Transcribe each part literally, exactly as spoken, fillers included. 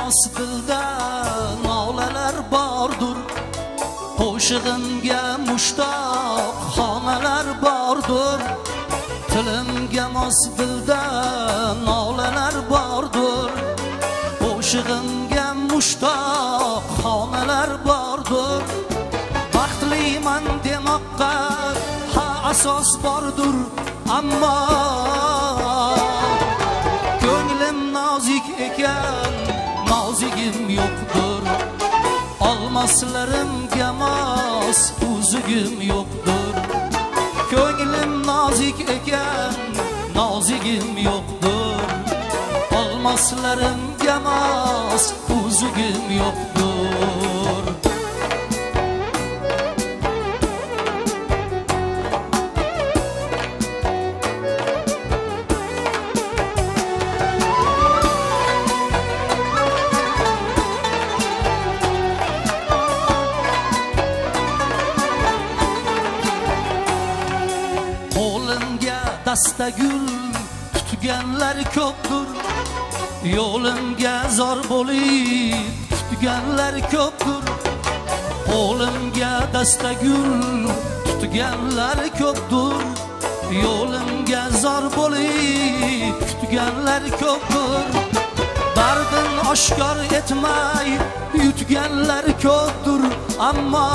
mos dilda nolalar bordur, qo'shig'imga mushtoq xonalar bordur. Tilimga mos dilda nolalar bordur, qo'shig'imga mushtoq xonalar bordur. Baxtliman demoqqa ha asos bordur, ammo ko'nglim nozik ekan, nozigim yo'qdir. Olmoslarimga mos uzugim yo'qdir. Ko'nglim nozik ekan, nozigim yo'qdir. Olmoslarimga mos uzugim yo'qdir. Dasta gul tutganlar ko'pdir, yo'limga zor bo'lib tutganlar ko'pdir. Qo'limga dasta gul tutganlar ko'pdir, yo'limga zor bo'lib tutganlar ko'pdir. Dardim oshkor etmay yutganlar ko'pdir, ammo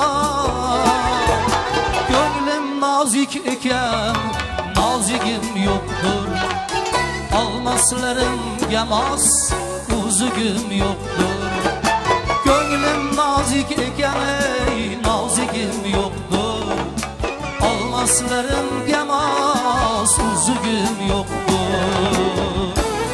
ko'nglim nozik ekan, nozigim yo'qdir. Olmoslarimga mos uzugim yo'qdir. Ko'nglim nozik ekan, ey nozigim yo'qdir. Olmoslarimga mos uzugim yo'qdir.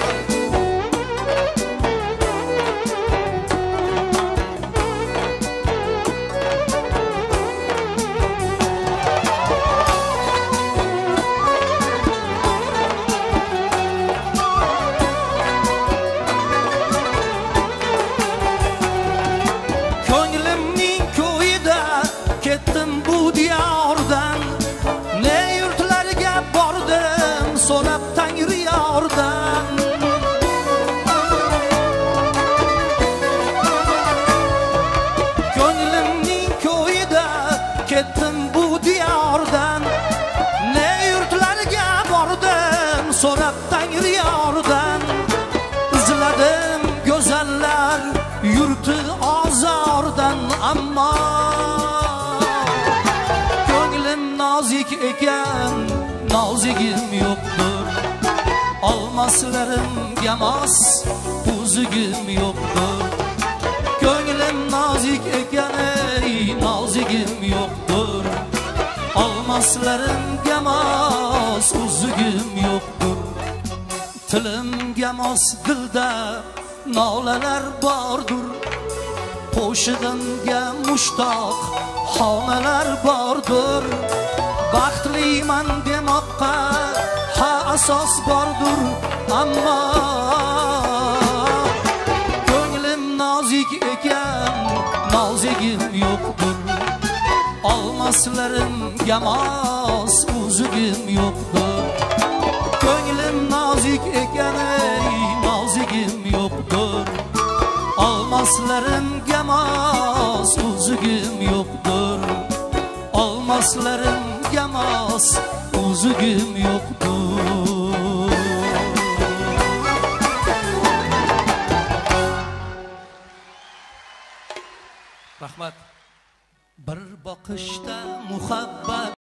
So'rab Tangri yordan, ko'nglimning ko'yida ketdim bu diyordan. Ne yurtlarga bordim so'rab Tangri yordan. Izladim go'zallar yurti ozordan, ammo ko'nglim nozik ekan, nozigim yo'qdir. Olmoslarimga mos uzugim yo'qdir. Ko'nglim nozik ekan, ey nozigim yo'qdir. Olmoslarimga mos uzugim yo'qdir. Tilimga mos dilda nolalar bordur, qo'shig'imga mushtoq xonalar bordur. Baxtliman demoqqa ha asos bordur, ammo ko'nglim nozik ekan, nozigim yo'qdir. Olmoslarimga mos uzugim yo'qdir. Ko'nglim nozik ekan, ey nozigim yo'qdir. Olmoslarimga mos uzugim yo'qdir. Olmoslarimga mos uzugim yo'qdir. Rahmat. Bir boqishda muhabbat